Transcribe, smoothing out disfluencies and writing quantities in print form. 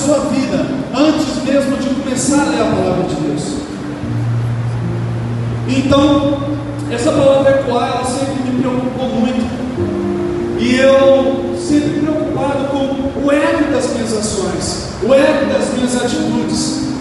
sua vida, antes mesmo de começar a ler a palavra de Deus. Então, essa palavra ecoar, ela sempre me preocupou muito, e eu sempre preocupado com o eco das minhas ações, o eco das minhas atitudes.